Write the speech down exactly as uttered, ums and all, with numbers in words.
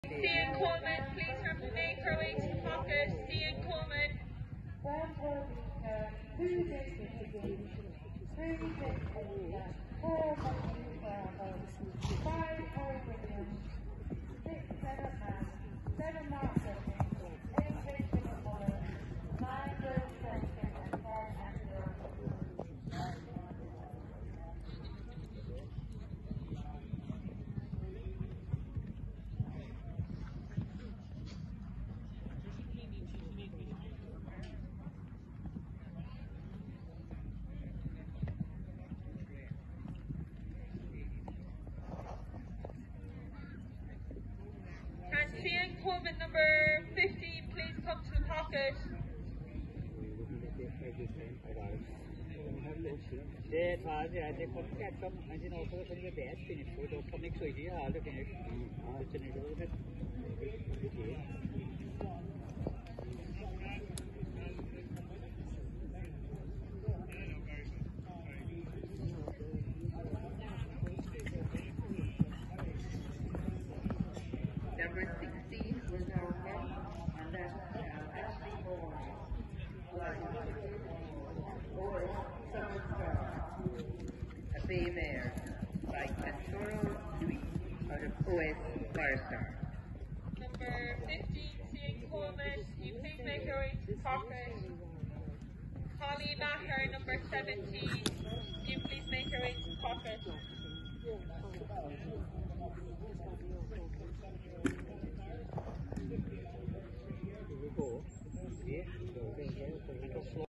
Cian Coleman, please make her way to pocket. Cian Coleman. One Torbica, two Jessica, three Jessica, four Monica, five Corey Williams, six Seven Man, seven Mark Evans, eight Rachel Muller, nine Rose Shelton, and ten Andrew. Can Cian Coleman, number fifteen, please come to the pocket? Det tar det det kommer ikke som han sin også så det bad finish for det kommer ikke så i det har det finish det finish det Number sixteen was our head, and then uh, Ashley Moore was Boris Summerstar, a bay mare by Cantoro Louis out of O S Firestar. Number fifteen, Cian Coleman, can you please make your way to the pocket? Holly Maher, number seventeen, can you please make your way to the pocket? Go.